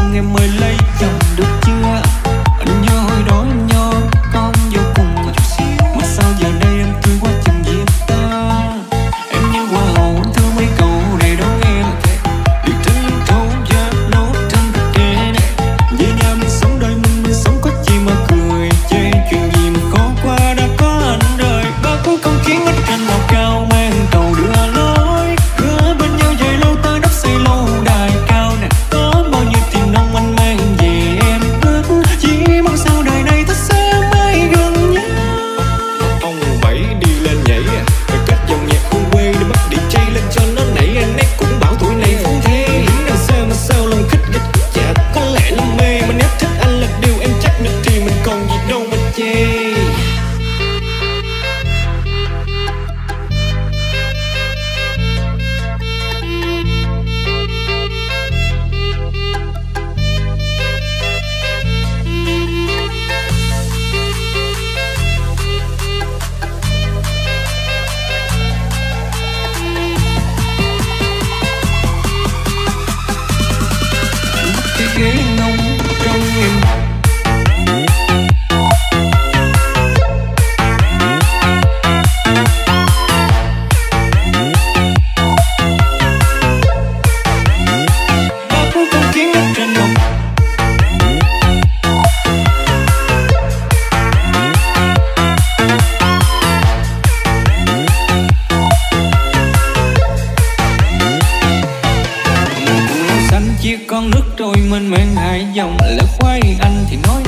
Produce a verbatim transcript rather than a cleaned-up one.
thương em mới lấy chồng được chưa? Anh nhớ hồi đó anh nhớ con vô cùng một chút xíu, mà sao giờ đây em tươi quá chừng gì ta? Em như hoa hậu anh thương mấy câu này đón em đi trên những câu giấc nốt trên thực tế này. Về nhà mình sống đời mình, mình sống có chi mà cười chê, chuyện gì mà khó qua đã có anh đời. Ba cuối con kiến ở trên lầu cao mang tàu đưa lối, hứa bên nhau về lâu ta đắp xây lâu đài cao nè. Có bao nhiêu tiền nông anh mang về em hết, chỉ mong sau đời này ta sẽ mãi gần nhau. Ông bảy đi lên nhảy rồi kết dòng nhạc hôn quê để bắt đi jay lên cho nó nảy. Anh ấy cũng bảo tuổi này phú thế, hiển đằng xa mà sao lòng khích gịch chả có lẽ là mê. Mà nếu thích anh là điều em chắc được thì mình còn gì đâu mà chê. Cái ghế nông trong em ba cuối con kiến ở trên đồng. Xanh chia con nước trôi mênh mang hai dòng, lẽ khoai anh thì nói